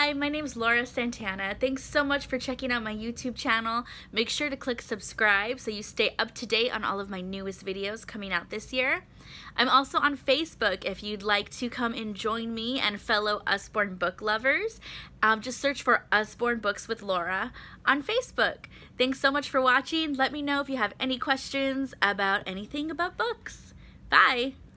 Hi, my name's Laura Santana. Thanks so much for checking out my YouTube channel. Make sure to click subscribe so you stay up to date on all of my newest videos coming out this year. I'm also on Facebook if you'd like to come and join me and fellow Usborne book lovers. Just search for Usborne Books with Laura on Facebook. Thanks so much for watching. Let me know if you have any questions about anything about books. Bye!